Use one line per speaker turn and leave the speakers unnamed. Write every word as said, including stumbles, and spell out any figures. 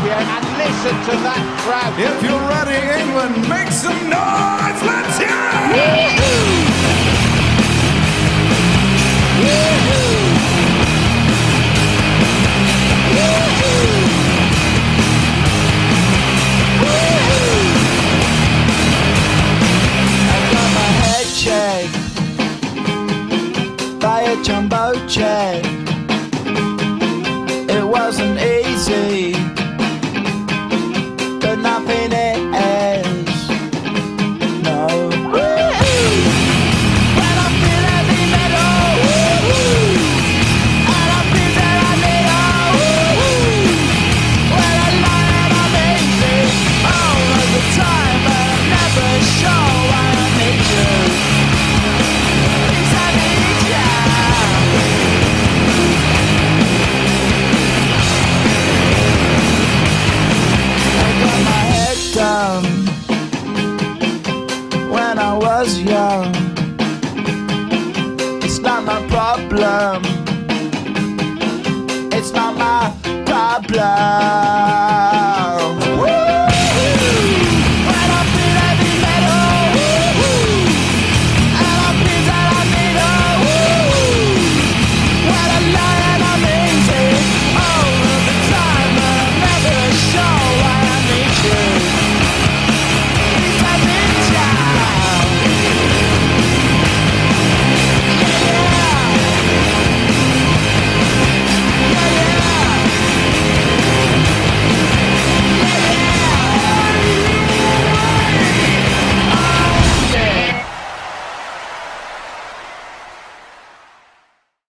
champion, and listen to that crowd.
If you're ready, England, make some noise. Let's hear it.
Woo-hoo! Woo-hoo! Woo-hoo! Woo-hoo! I got my head checked by a jumbo jet. It wasn't easy, but nothing is. No. Woo-hoo! When I feel heavy metal, woo-hoo! And I feel that I need all, woo-hoo! When I lie and I'm easy all of the time, but I'm never sure why I need you. Because I need you. My head down when I was young. It's not my problem. It's not my problem.